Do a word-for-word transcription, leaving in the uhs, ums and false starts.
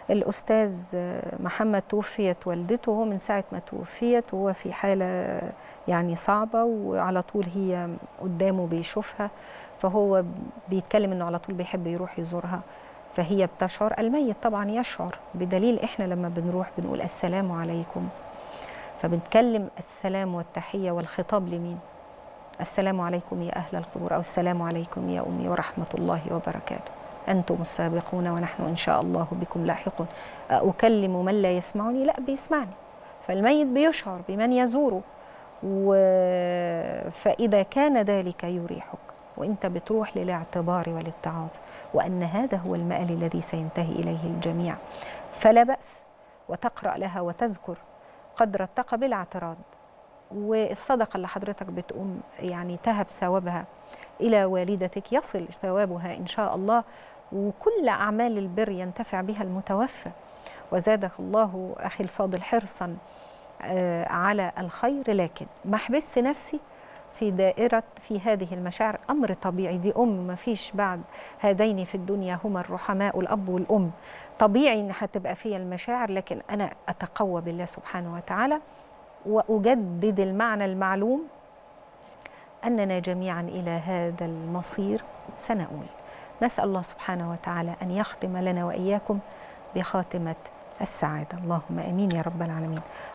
الأستاذ محمد توفيت والدته، وهو من ساعة ما توفيت وهو في حالة يعني صعبة، وعلى طول هي قدامه بيشوفها، فهو بيتكلم إنه على طول بيحب يروح يزورها، فهي بتشعر، الميت طبعا يشعر، بدليل إحنا لما بنروح بنقول السلام عليكم، فبنتكلم السلام والتحية والخطاب لمين؟ السلام عليكم يا أهل القبور، أو السلام عليكم يا أمي ورحمة الله وبركاته، أنتم السابقون ونحن إن شاء الله بكم لاحقون. أكلم من لا يسمعني؟ لا، بيسمعني، فالميت بيشعر بمن يزوره، و... فإذا كان ذلك يريحك وإنت بتروح للاعتبار والاتعاظ وأن هذا هو المآل الذي سينتهي إليه الجميع، فلا بأس، وتقرأ لها وتذكر قدر الطاقة بلا اعتراض، والصدقة اللي حضرتك بتقوم يعني تهب ثوابها إلى والدتك يصل ثوابها إن شاء الله، وكل أعمال البر ينتفع بها المتوفى. وزادك الله أخي الفاضل حرصا على الخير، لكن ما احبس نفسي في دائرة في هذه المشاعر، أمر طبيعي، دي أم، ما فيش بعد هذين في الدنيا هما الرحماء الأب والأم، طبيعي إن هتبقى فيها المشاعر، لكن أنا أتقوى بالله سبحانه وتعالى وأجدد المعنى المعلوم أننا جميعا إلى هذا المصير سنؤول. نسأل الله سبحانه وتعالى أن يختم لنا وإياكم بخاتمة السعادة، اللهم آمين يا رب العالمين.